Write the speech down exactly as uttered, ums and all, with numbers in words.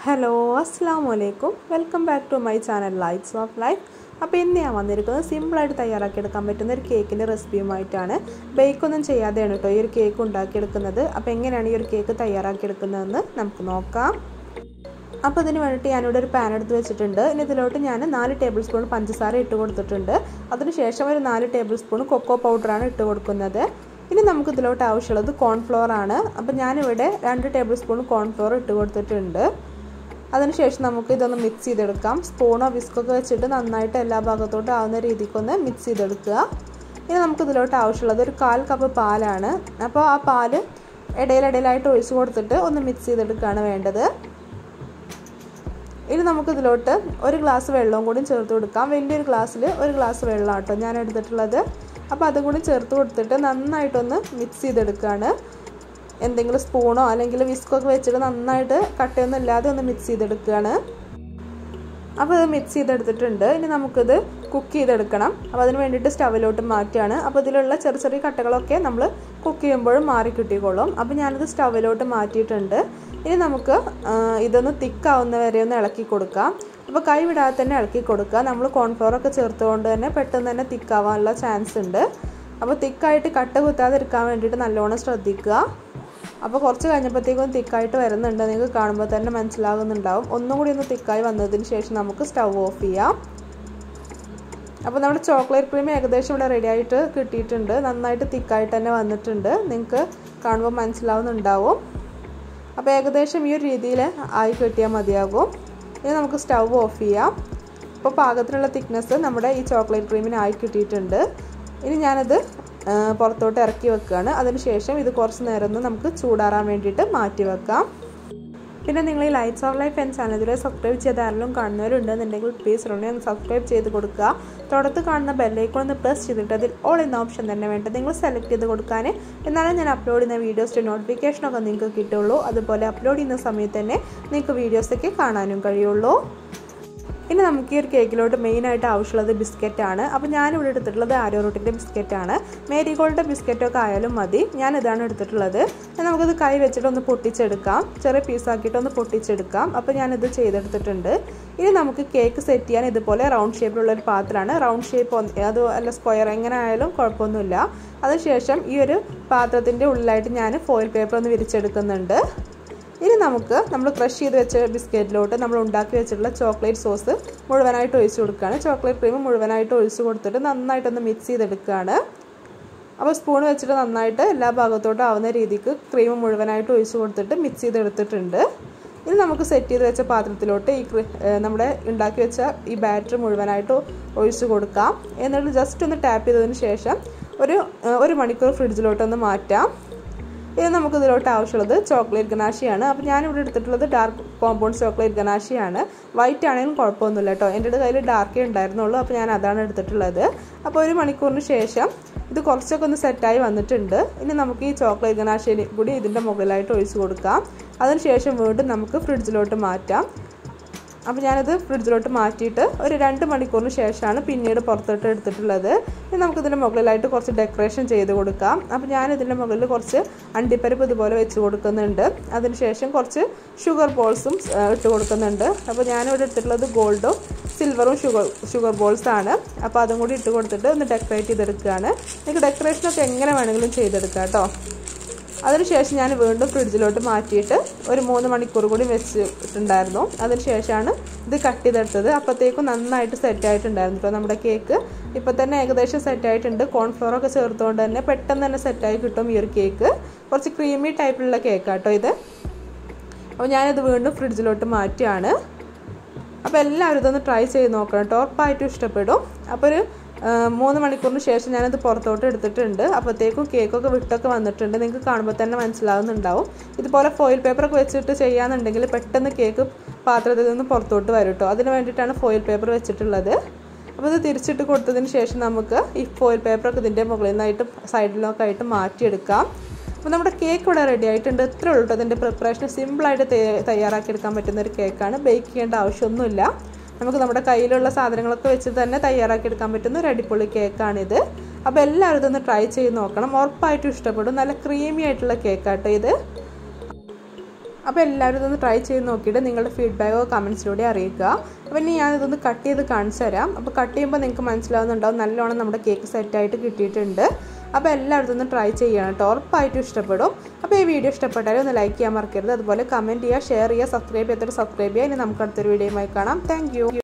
Hello അസ്സലാമു അലൈക്കും welcome back to my channel lights of life. അപ്പോൾ ഇന്ന് ഞാൻ വന്നിരിക്കുന്നത് സിമ്പിളായിട്ട് തയ്യാറാക്കിയെടുക്കാൻ പറ്റുന്ന ഒരു കേക്കിൻ്റെ റെസിപ്പിയുമായിട്ടാണ്. ബേക്കൊന്നും ചെയ്യാതെയാണ് കേട്ടോ ഈ ഒരു കേക്ക് ഉണ്ടാക്കിയെടുക്കുന്നത്. അപ്പോൾ എങ്ങനെയാണ് ഈ ഒരു കേക്ക് തയ്യാറാക്കിയെടുക്കുന്നതെന്ന് നമുക്ക് നോക്കാം. അപ്പോൾ ഇതിന് വേണ്ടിയിട്ട് ഞാനിവിടെ ഒരു പാൻ എടുത്ത് വെച്ചിട്ടുണ്ട്. ഇനി ഇതിലോട്ട് ഞാൻ നാല് ടേബിൾ സ്പൂൺ പഞ്ചസാര ഇട്ട് കൊടുത്തിട്ടുണ്ട്. അതിനുശേഷം ഒരു നാല് ടേബിൾ സ്പൂൺ കൊക്കോ പൗഡറാണ് ഇട്ട് കൊടുക്കുന്നത്. ഇനി നമുക്ക് ഇതിലോട്ട് ആവശ്യമുള്ളത് കോൺഫ്ലോർ ആണ്. അപ്പോൾ ഞാനിവിടെ രണ്ട് ടേബിൾ സ്പൂൺ കോൺഫ്ലോർ ഇട്ട് കൊടുത്തിട്ടുണ്ട്. അതിനുശേഷം നമുക്ക് ഇതൊന്ന് മിക്സ് ചെയ്തെടുക്കാം. സ്പൂണോ വിസ്കൊക്കെ വെച്ചിട്ട് നന്നായിട്ട് എല്ലാ ഭാഗത്തോട്ടും ആവുന്ന രീതിക്കൊന്ന് മിക്സ് ചെയ്തെടുക്കുക. ഇനി നമുക്ക് ഇതിലോട്ട് ആവശ്യമുള്ളത് ഒരു കാൽ കപ്പ് പാലാണ്. അപ്പോൾ ആ പാല് ഇടയിലിടയിലായിട്ട് ഒഴിച്ച് കൊടുത്തിട്ട് ഒന്ന് മിക്സ് ചെയ്തെടുക്കുകയാണ് വേണ്ടത്. ഇനി നമുക്കിതിലോട്ട് ഒരു ഗ്ലാസ് വെള്ളവും കൂടി ചേർത്ത് കൊടുക്കാം. വലിയൊരു ഗ്ലാസ്സിൽ ഒരു ഗ്ലാസ് വെള്ളം കേട്ടോ ഞാൻ എടുത്തിട്ടുള്ളത്. അപ്പോൾ അതും കൂടി ചേർത്ത് കൊടുത്തിട്ട് നന്നായിട്ടൊന്ന് മിക്സ് ചെയ്തെടുക്കുകയാണ്. എന്തെങ്കിലും സ്പൂണോ അല്ലെങ്കിൽ വിസ്കൊക്കെ വെച്ചിട്ട് നന്നായിട്ട് കട്ടയൊന്നും ഇല്ലാതെ ഒന്ന് മിക്സ് ചെയ്തെടുക്കുകയാണ്. അപ്പോൾ ഇത് മിക്സ് ചെയ്തെടുത്തിട്ടുണ്ട്. ഇനി നമുക്കിത് കുക്ക് ചെയ്തെടുക്കണം. അപ്പോൾ അതിന് വേണ്ടിയിട്ട് സ്റ്റവിലോട്ട് മാറ്റുകയാണ്. അപ്പോൾ ഇതിലുള്ള ചെറിയ ചെറിയ കട്ടകളൊക്കെ നമ്മൾ കുക്ക് ചെയ്യുമ്പോഴും മാറി കിട്ടിക്കോളും. അപ്പോൾ ഞാനിത് സ്റ്റവിലോട്ട് മാറ്റിയിട്ടുണ്ട്. ഇനി നമുക്ക് ഇതൊന്ന് തിക്കാവുന്ന വരെ ഒന്ന് ഇളക്കി കൊടുക്കാം. അപ്പോൾ കൈ വിടാതെ തന്നെ ഇളക്കി കൊടുക്കുക. നമ്മൾ കോൺഫ്ലോറൊക്കെ ചേർത്തുകൊണ്ട് തന്നെ പെട്ടെന്ന് തന്നെ തിക്കാവാനുള്ള ചാൻസ് ഉണ്ട്. അപ്പോൾ തിക്കായിട്ട് കട്ട കുത്താതിരിക്കാൻ വേണ്ടിയിട്ട് നല്ലോണം ശ്രദ്ധിക്കുക. അപ്പോൾ കുറച്ച് കഴിഞ്ഞപ്പോഴത്തേക്കും തിക്കായിട്ട് വരുന്നുണ്ട്. നിങ്ങൾക്ക് കാണുമ്പോൾ തന്നെ മനസ്സിലാകുന്നുണ്ടാവും. ഒന്നും കൂടി ഒന്ന് തിക്കായി വന്നതിന് ശേഷം നമുക്ക് സ്റ്റവ് ഓഫ് ചെയ്യാം. അപ്പോൾ നമ്മുടെ ചോക്ലേറ്റ് ക്രീം ഏകദേശം ഇവിടെ റെഡി ആയിട്ട് കിട്ടിയിട്ടുണ്ട്. നന്നായിട്ട് തിക്കായിട്ട് തന്നെ വന്നിട്ടുണ്ട്. നിങ്ങൾക്ക് കാണുമ്പോൾ മനസ്സിലാവുന്നുണ്ടാവും. അപ്പോൾ ഏകദേശം ഈ ഒരു രീതിയിൽ ആയി കിട്ടിയാൽ മതിയാകും. ഇനി നമുക്ക് സ്റ്റവ് ഓഫ് ചെയ്യാം. അപ്പോൾ പാകത്തിനുള്ള തിക്നെസ് നമ്മുടെ ഈ ചോക്ലേറ്റ് ക്രീമിന് ആയി കിട്ടിയിട്ടുണ്ട്. ഇനി ഞാനത് പുറത്തോട്ട് ഇറക്കി വെക്കുകയാണ്. അതിനുശേഷം ഇത് കുറച്ച് നേരം ഒന്ന് നമുക്ക് ചൂടാറാൻ വേണ്ടിയിട്ട് മാറ്റി വെക്കാം. പിന്നെ നിങ്ങൾ ഈ ലൈറ്റ്സ് ഓഫ് ലൈഫ് എന്ന ചാനൽ ഇതുവരെ സബ്സ്ക്രൈബ് ചെയ്ത് ആരെങ്കിലും കാണുന്നവരുണ്ടെന്നുണ്ടെങ്കിൽ പ്ലീസ് ഉടനെ ഒന്ന് സബ്സ്ക്രൈബ് ചെയ്ത് കൊടുക്കുക. തുടർന്ന് കാണുന്ന ബെല്ലൈക്കൺ ഒന്ന് പ്രസ് ചെയ്തിട്ട് അതിൽ ഓൾ എന്ന ഓപ്ഷൻ തന്നെ വേണ്ടത് നിങ്ങൾ സെലക്ട് ചെയ്ത് കൊടുക്കാൻ. എന്നാലും ഞാൻ അപ്ലോഡ് ചെയ്യുന്ന വീഡിയോസിൻ്റെ നോട്ടിഫിക്കേഷനൊക്കെ നിങ്ങൾക്ക് കിട്ടുള്ളൂ. അതുപോലെ അപ്ലോഡ് ചെയ്യുന്ന സമയത്ത് തന്നെ നിങ്ങൾക്ക് വീഡിയോസൊക്കെ കാണാനും കഴിയുള്ളൂ. ഇനി നമുക്ക് ഈ ഒരു കേക്കിലോട്ട് മെയിനായിട്ട് ആവശ്യമുള്ളത് ബിസ്ക്കറ്റാണ്. അപ്പോൾ ഞാനിവിടെ എടുത്തിട്ടുള്ളത് ആരോ റൂട്ടിൻ്റെ ബിസ്ക്കറ്റാണ്. മേരിഗോൾഡിൻ്റെ ബിസ്ക്കറ്റൊക്കെ ആയാലും മതി. ഞാനിതാണ് എടുത്തിട്ടുള്ളത്. നമുക്കിത് കൈ വെച്ചിട്ടൊന്ന് പൊട്ടിച്ചെടുക്കാം. ചെറിയ പീസാക്കിയിട്ടൊന്ന് പൊട്ടിച്ചെടുക്കാം. അപ്പോൾ ഞാനിത് ചെയ്തെടുത്തിട്ടുണ്ട്. ഇനി നമുക്ക് കേക്ക് സെറ്റ് ചെയ്യാൻ ഇതുപോലെ റൗണ്ട് ഷേപ്പിലുള്ള ഒരു പാത്രമാണ്. റൗണ്ട് ഷേപ്പ് അത് അല്ല സ്ക്വയർ എങ്ങനെ ആയാലും കുഴപ്പമൊന്നുമില്ല. അതിനുശേഷം ഈ ഒരു പാത്രത്തിൻ്റെ ഉള്ളിലായിട്ട് ഞാൻ ഫോയിൽ പേപ്പർ ഒന്ന് വിരിച്ചെടുക്കുന്നുണ്ട്. ഇനി നമുക്ക് നമ്മൾ ക്രഷ് ചെയ്ത് വെച്ച ബിസ്ക്കറ്റിലോട്ട് നമ്മൾ ഉണ്ടാക്കി വെച്ചിട്ടുള്ള ചോക്ലേറ്റ് സോസ് മുഴുവനായിട്ട് ഒഴിച്ച് കൊടുക്കുകയാണ്. ചോക്ലേറ്റ് ക്രീം മുഴുവനായിട്ട് ഒഴിച്ച് കൊടുത്തിട്ട് നന്നായിട്ടൊന്ന് മിക്സ് ചെയ്തെടുക്കുകയാണ്. അപ്പോൾ സ്പൂൺ വെച്ചിട്ട് നന്നായിട്ട് എല്ലാ ഭാഗത്തോട്ടും ആവുന്ന രീതിക്ക് ക്രീം മുഴുവനായിട്ട് ഒഴിച്ച് കൊടുത്തിട്ട് മിക്സ് ചെയ്തെടുത്തിട്ടുണ്ട്. ഇനി നമുക്ക് സെറ്റ് ചെയ്ത് വെച്ച പാത്രത്തിലോട്ട് ഈ നമ്മുടെ ഉണ്ടാക്കി വെച്ച ഈ ബാറ്റർ മുഴുവനായിട്ട് ഒഴിച്ച് കൊടുക്കാം. എന്നിട്ട് ജസ്റ്റ് ഒന്ന് ടാപ്പ് ചെയ്തതിന് ശേഷം ഒരു ഒരു മണിക്കൂർ ഫ്രിഡ്ജിലോട്ടൊന്ന് മാറ്റാം. ഇനി നമുക്ക് ഇതിലോട്ട് ആവശ്യമുള്ളത് ചോക്ലേറ്റ് ഗനാഷിയാണ്. അപ്പോൾ ഞാനിവിടെ എടുത്തിട്ടുള്ളത് ഡാർക്ക് കോമ്പൗണ്ട് ചോക്ലേറ്റ് ഗനാഷിയാണ്. വൈറ്റ് ആണെങ്കിലും കുഴപ്പമൊന്നുമില്ല കേട്ടോ. എൻ്റെ കയ്യിൽ ഡാർക്കേ ഉണ്ടായിരുന്നുള്ളൂ. അപ്പോൾ ഞാൻ അതാണ് എടുത്തിട്ടുള്ളത്. അപ്പോൾ ഒരു മണിക്കൂറിന് ശേഷം ഇത് കുറച്ചൊക്കെ ഒന്ന് സെറ്റായി വന്നിട്ടുണ്ട്. ഇനി നമുക്ക് ഈ ചോക്ലേറ്റ് ഗനാഷി കൂടി ഇതിൻ്റെ മുകളിലായിട്ട് ഒഴിച്ച് കൊടുക്കാം. അതിനുശേഷം വീണ്ടും നമുക്ക് ഫ്രിഡ്ജിലോട്ട് മാറ്റാം. അപ്പോൾ ഞാനത് ഫ്രിഡ്ജിലോട്ട് മാറ്റിയിട്ട് ഒരു രണ്ട് മണിക്കൂറിന് ശേഷമാണ് പിന്നീട് പുറത്തോട്ട് എടുത്തിട്ടുള്ളത്. ഇനി നമുക്കിതിൻ്റെ മുകളിലായിട്ട് കുറച്ച് ഡെക്കറേഷൻ ചെയ്ത് കൊടുക്കാം. അപ്പോൾ ഞാനിതിൻ്റെ മുകളിൽ കുറച്ച് അണ്ടിപ്പരിപ്പ് ഇതുപോലെ വെച്ച് കൊടുക്കുന്നുണ്ട്. അതിനുശേഷം കുറച്ച് ഷുഗർ ബോൾസും ഇട്ട് കൊടുക്കുന്നുണ്ട്. അപ്പോൾ ഞാനിവിടെ എടുത്തിട്ടുള്ളത് ഗോൾഡും സിൽവറും ഷുഗർ ഷുഗർ ബോൾസാണ്. അപ്പോൾ അതും കൂടി ഇട്ട് കൊടുത്തിട്ട് ഒന്ന് ഡെക്കറേറ്റ് ചെയ്തെടുക്കുകയാണ്. നിങ്ങൾക്ക് ഡെക്കറേഷനൊക്കെ എങ്ങനെ വേണമെങ്കിലും ചെയ്തെടുക്കാം കേട്ടോ. അതിനുശേഷം ഞാൻ വീണ്ടും ഫ്രിഡ്ജിലോട്ട് മാറ്റിയിട്ട് ഒരു മൂന്ന് മണിക്കൂർ കൂടി വെച്ചിട്ടുണ്ടായിരുന്നു. അതിനുശേഷമാണ് ഇത് കട്ട് ചെയ്തെടുത്തത്. അപ്പോഴത്തേക്കും നന്നായിട്ട് സെറ്റായിട്ടുണ്ടായിരുന്നു കേട്ടോ നമ്മുടെ കേക്ക്. ഇപ്പോൾ തന്നെ ഏകദേശം സെറ്റായിട്ടുണ്ട്. കോൺഫ്ലോറൊക്കെ ചേർത്തുകൊണ്ട് തന്നെ പെട്ടെന്ന് തന്നെ സെറ്റായി കിട്ടും ഈ ഒരു കേക്ക്. കുറച്ച് ക്രീമി ടൈപ്പിലുള്ള കേക്കാട്ടോ ഇത്. അപ്പോൾ ഞാനിത് വീണ്ടും ഫ്രിഡ്ജിലോട്ട് മാറ്റുകയാണ്. അപ്പോൾ എല്ലാവരും ഇതൊന്ന് ട്രൈ ചെയ്ത് നോക്കണം കേട്ടോ. ഉറപ്പായിട്ടും ഇഷ്ടപ്പെടും. അപ്പോൾ ഒരു മൂന്ന് മണിക്കൂറിന് ശേഷം ഞാനത് പുറത്തോട്ട് എടുത്തിട്ടുണ്ട്. അപ്പോഴത്തേക്കും കേക്കൊക്കെ വിട്ടൊക്കെ വന്നിട്ടുണ്ട്. നിങ്ങൾക്ക് കാണുമ്പോൾ തന്നെ മനസ്സിലാവുന്നുണ്ടാവും. ഇതുപോലെ ഫോയിൽ പേപ്പറൊക്കെ വെച്ചിട്ട് ചെയ്യാന്നുണ്ടെങ്കിൽ പെട്ടെന്ന് കേക്ക് പാത്രത്തിൽ നിന്ന് പുറത്തോട്ട് വരും കേട്ടോ. അതിന് വേണ്ടിയിട്ടാണ് ഫോയിൽ പേപ്പർ വെച്ചിട്ടുള്ളത്. അപ്പോൾ ഇത് തിരിച്ചിട്ട് കൊടുത്തതിന് ശേഷം നമുക്ക് ഈ ഫോയിൽ പേപ്പറൊക്കെ ഇതിൻ്റെ മുകളിൽ നിന്നായിട്ട് സൈഡിലൊക്കെ ആയിട്ട് മാറ്റിയെടുക്കാം. അപ്പോൾ നമ്മുടെ കേക്ക് ഇവിടെ റെഡി ആയിട്ടുണ്ട്. ഇത്രേ ഉള്ളൂ കേട്ടോ. അതിൻ്റെ പ്രിപ്പറേഷൻ സിമ്പിളായിട്ട് തയ്യാറാക്കിയെടുക്കാൻ പറ്റുന്ന ഒരു കേക്കാണ്. ബേക്ക് ചെയ്യേണ്ട ആവശ്യമൊന്നുമില്ല. നമുക്ക് നമ്മുടെ കയ്യിലുള്ള സാധനങ്ങളൊക്കെ വെച്ച് തന്നെ തയ്യാറാക്കിയെടുക്കാൻ പറ്റുന്ന ഒരു അടിപൊളി കേക്കാണിത്. അപ്പോൾ എല്ലാവരും ഇതൊന്ന് ട്രൈ ചെയ്ത് നോക്കണം. ഉറപ്പായിട്ടും ഇഷ്ടപ്പെടും. നല്ല ക്രീമി ആയിട്ടുള്ള കേക്കാട്ടോ ഇത്. അപ്പോൾ എല്ലാവരും ഇതൊന്ന് ട്രൈ ചെയ്ത് നോക്കിയിട്ട് നിങ്ങളുടെ ഫീഡ്ബാക്കോ കമൻസിലൂടെ അറിയിക്കുക. അപ്പോൾ ഇനി ഞാനിതൊന്ന് കട്ട് ചെയ്ത് കാണിച്ചു തരാം. അപ്പോൾ കട്ട് ചെയ്യുമ്പോൾ നിങ്ങൾക്ക് മനസ്സിലാവുന്നുണ്ടാവും നല്ലോണം നമ്മുടെ കേക്ക് സെറ്റായിട്ട് കിട്ടിയിട്ടുണ്ട്. അപ്പോൾ എല്ലാവരും ഇതൊന്ന് ട്രൈ ചെയ്യണം കേട്ടോ, ഉറപ്പായിട്ടും ഇഷ്ടപ്പെടും. അപ്പോൾ ഈ വീഡിയോ ഇഷ്ടപ്പെട്ടാലും ഒന്ന് ലൈക്ക് ചെയ്യാൻ മറക്കരുത്. അതുപോലെ കമൻറ്റ് ചെയ്യുക, ഷെയർ ചെയ്യുക, സബ്സ്ക്രൈബ് ചെയ്യാത്തൊരു സബ്സ്ക്രൈബ് ചെയ്യുക. ഇനി നമുക്ക് അടുത്തൊരു വീഡിയോയുമായി കാണാം. Thank U.